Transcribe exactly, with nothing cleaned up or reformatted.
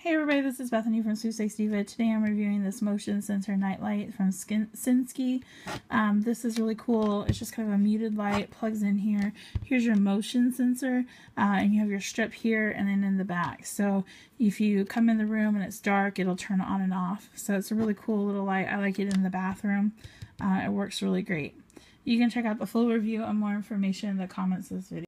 Hey everybody, this is Bethany from Senskey. Today I'm reviewing this motion sensor nightlight from Senskey. Um, this is really cool. It's just kind of a muted light, plugs in here. Here's your motion sensor, uh, and you have your strip here and then in the back. So if you come in the room and it's dark, it'll turn on and off. So it's a really cool little light. I like it in the bathroom. Uh, it works really great. You can check out the full review and more information in the comments of this video.